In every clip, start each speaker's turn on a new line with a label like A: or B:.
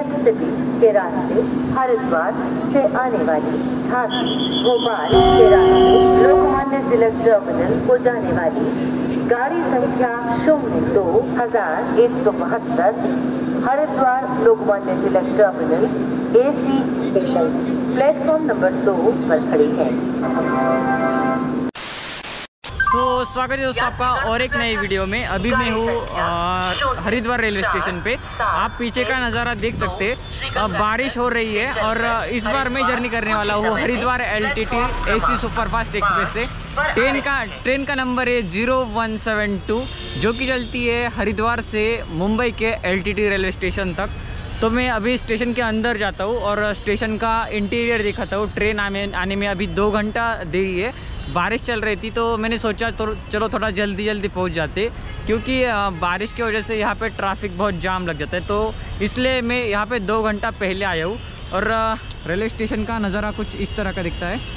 A: Tenth city के रास्ते हरिद्वार से आने वाली झांसी भोपाल के रास्ते लोकमान्य तिलक टर्मिनल को जाने वाली गाड़ी संख्या 02,172 Haridwar Lokmanya Tilak terminal AC station platform number 2 पर खड़ी है।
B: स्वागत है दोस्तों आपका और एक नई वीडियो में। अभी मैं हूँ हरिद्वार रेलवे स्टेशन पे। आप पीछे का नज़ारा देख सकते हैं, बारिश हो रही है और इस बार मैं जर्नी करने वाला हूँ Haridwar LTT AC superfast express से। ट्रेन का नंबर है 0172 जो कि चलती है हरिद्वार से मुंबई के LTT रेलवे स्टेशन तक। तो मैं अभी स्टेशन के अंदर जाता हूँ और स्टेशन का इंटीरियर दिखाता हूँ। ट्रेन आने में अभी 2 घंटा देरी है, बारिश चल रही थी तो मैंने सोचा तो चलो थोड़ा जल्दी पहुँच जाते, क्योंकि बारिश की वजह से यहाँ पे ट्रैफिक बहुत जाम लग जाता है। तो इसलिए मैं यहाँ पे 2 घंटा पहले आया हूँ। और रेलवे स्टेशन का नज़ारा कुछ इस तरह का दिखता है।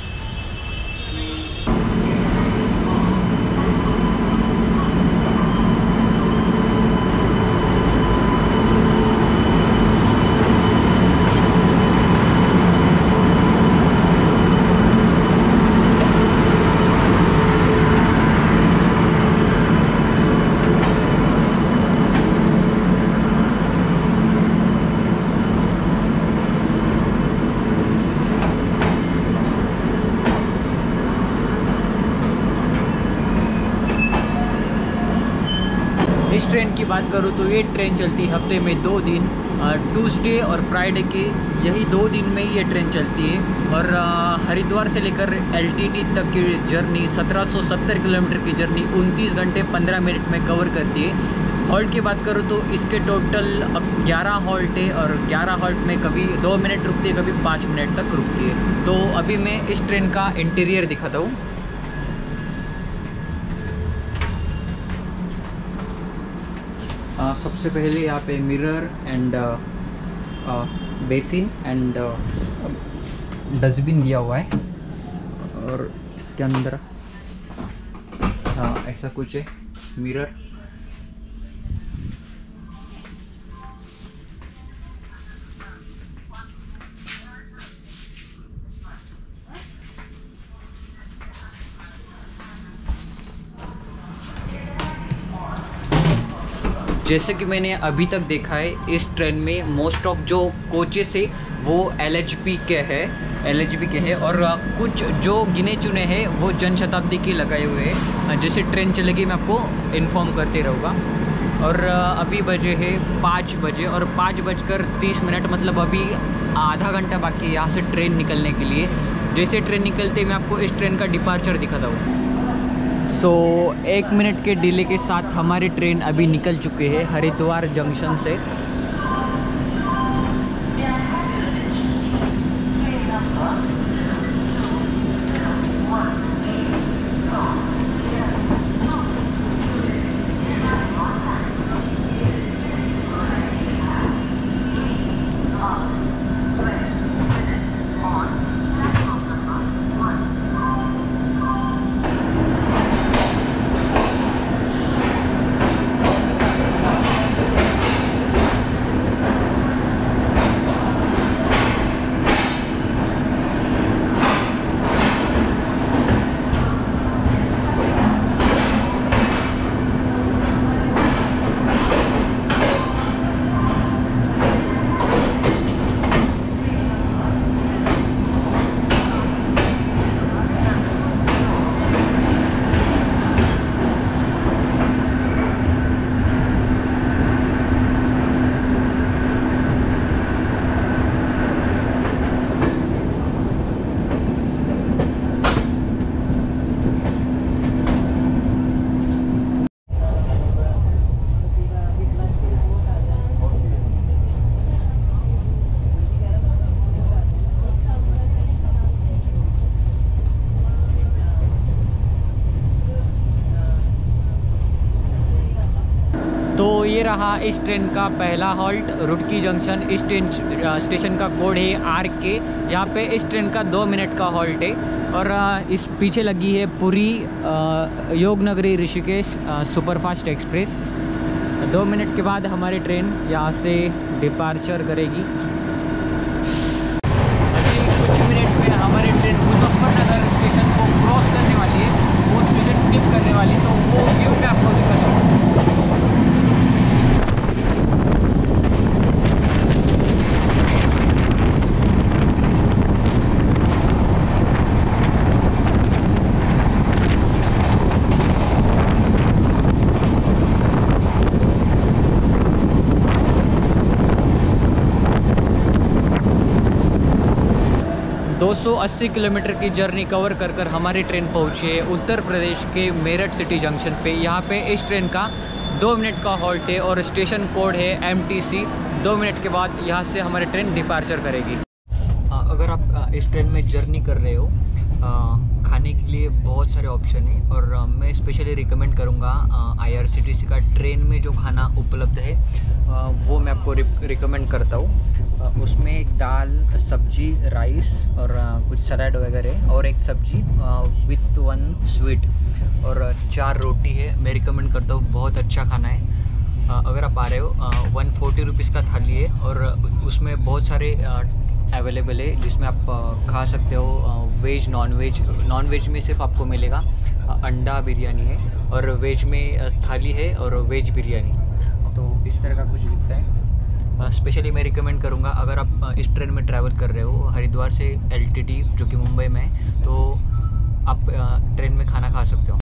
B: इस ट्रेन की बात करूँ तो ये ट्रेन चलती है हफ्ते में 2 दिन, ट्यूसडे और फ्राइडे के, यही 2 दिन में ही ये ट्रेन चलती है। और हरिद्वार से लेकर LTT तक की जर्नी 1770 किलोमीटर की जर्नी 29 घंटे 15 मिनट में कवर करती है। हॉल्ट की बात करूँ तो इसके टोटल 11 हॉल्ट है और 11 हॉल्ट में कभी 2 मिनट रुकती है, कभी 5 मिनट तक रुकती है। तो अभी मैं इस ट्रेन का इंटीरियर दिखाता हूँ। सबसे पहले यहाँ पे mirror and basin and dustbin दिया हुआ है और इसके अंदर ऐसा कुछ है, मिरर। जैसे कि मैंने अभी तक देखा है इस ट्रेन में मोस्ट ऑफ जो कोचेस है वो LHB के हैं और कुछ जो गिने चुने हैं वो जनशताब्दी के लगाए हुए हैं। जैसे ट्रेन चलेगी मैं आपको इन्फॉर्म करते रहूँगा। और अभी बजे है 5 बजे और 5:30, मतलब अभी आधा घंटा बाकी है यहाँ से ट्रेन निकलने के लिए। जैसे ट्रेन निकलते मैं आपको इस ट्रेन का डिपार्चर दिखाता हूँ। 1 मिनट के डिले के साथ हमारी ट्रेन अभी निकल चुके हैं हरिद्वार जंक्शन से। तो ये रहा इस ट्रेन का पहला हॉल्ट रुड़की जंक्शन। इस स्टेशन का कोड है RK। यहाँ पे इस ट्रेन का 2 मिनट का हॉल्ट है। और इस पीछे लगी है पुरी Yognagari Rishikesh superfast express. 2 minute के बाद हमारी ट्रेन यहाँ से डिपार्चर करेगी। अभी कुछ मिनट में हमारी ट्रेन मुजफ्फरनगर स्टेशन को क्रॉस करने वाली है, वो स्टेशन स्किप करने वाली है, तो वो व्यू मैं आपको दिखाता हूँ। दो 280 किलोमीटर की जर्नी कवर कर हमारी ट्रेन पहुँची है उत्तर प्रदेश के मेरठ सिटी जंक्शन पे। यहाँ पे इस ट्रेन का 2 मिनट का हॉल्ट है और स्टेशन कोड है MTC। 2 मिनट के बाद यहाँ से हमारी ट्रेन डिपार्चर करेगी। अगर आप इस ट्रेन में जर्नी कर रहे हो, खाने के लिए बहुत सारे ऑप्शन है और मैं स्पेशली रिकमेंड करूँगा IRCTC का ट्रेन में जो खाना उपलब्ध है वो मैं आपको रिकमेंड करता हूँ। उसमें दाल, सब्जी, राइस और कुछ सलाद वगैरह और एक सब्जी विथ 1 स्वीट और 4 रोटी है। मैं रिकमेंड करता हूँ, बहुत अच्छा खाना है। अगर आप आ रहे हो 140 रुपीज़ का थाली है और उसमें बहुत सारे अवेलेबल है जिसमें आप खा सकते हो। वेज, नॉन वेज में सिर्फ आपको मिलेगा अंडा बिरयानी है और वेज में थाली है और वेज बिरयानी। तो इस तरह का कुछ दिखता है। स्पेशली मैं रिकमेंड करूँगा अगर आप इस ट्रेन में ट्रैवल कर रहे हो हरिद्वार से LTT जो कि मुंबई में है, तो आप ट्रेन में खाना खा सकते हो।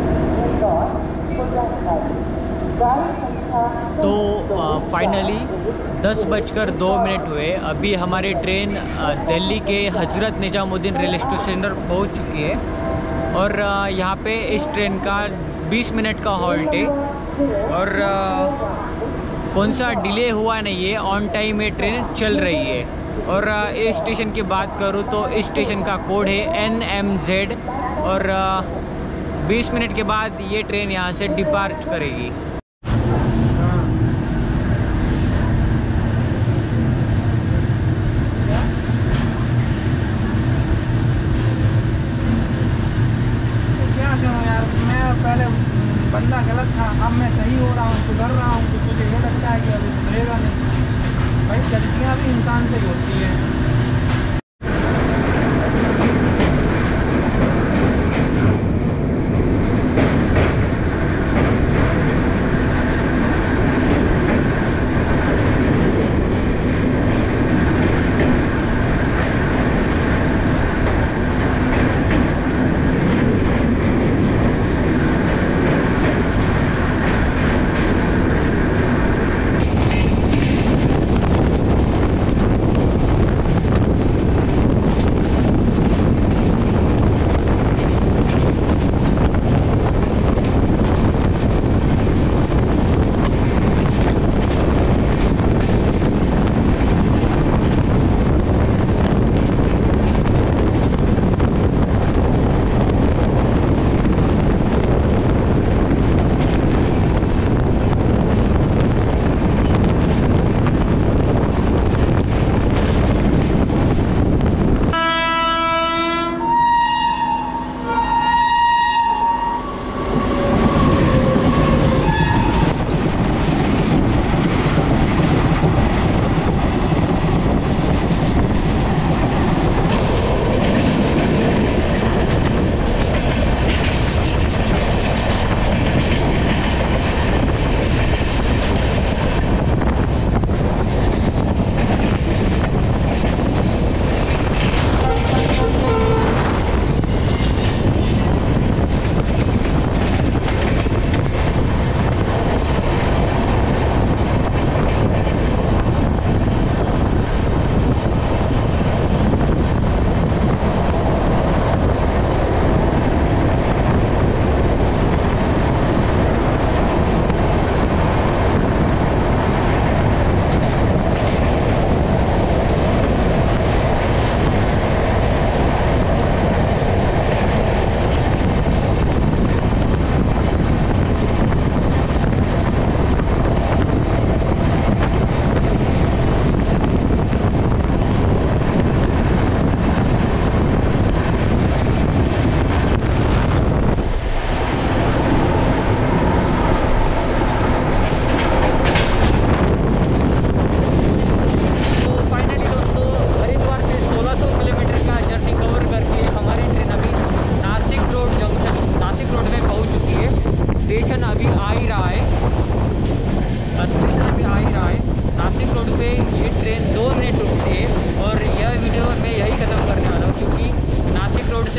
B: तो फाइनली 10:02 हुए। अभी हमारी ट्रेन दिल्ली के हज़रत निजामुद्दीन रेलवे स्टेशन पर पहुँच चुकी है और यहाँ पे इस ट्रेन का 20 मिनट का हॉल्ट है और कौन सा डिले हुआ नहीं है, ऑन टाइम ये ट्रेन चल रही है। और इस स्टेशन की बात करूँ तो इस स्टेशन का कोड है NMZ और 20 मिनट के बाद ये ट्रेन यहाँ से डिपार्ट करेगी।
C: पहले बंदा गलत था, अब मैं सही हो रहा हूँ, सुधर रहा हूँ, तो मुझे ये लगता है कि अभी सुधरेगा नहीं। भाई गलतियाँ भी इंसान से ही होती हैं।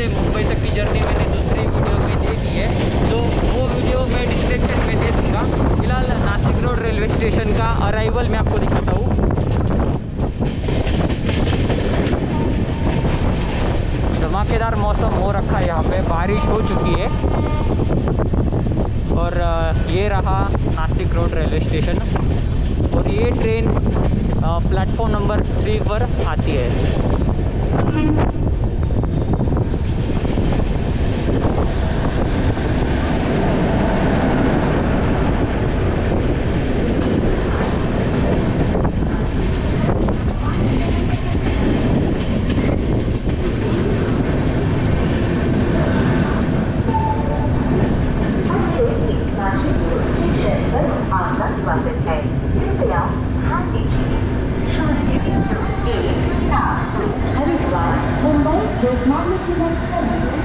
B: से मुंबई तक की जर्नी मैंने दूसरी वीडियो में दे दी है, तो वो वीडियो मैं डिस्क्रिप्शन में दे दूँगा। फिलहाल नासिक रोड रेलवे स्टेशन का अराइवल मैं आपको दिखाता हूँ। धमाकेदार मौसम हो रखा है, यहाँ पे बारिश हो चुकी है। और ये रहा नासिक रोड रेलवे स्टेशन, और ये ट्रेन प्लेटफॉर्म नंबर 3 पर आती है।
A: हरिद्वार मुंबई लोकमान्य तिलक टर्मिनस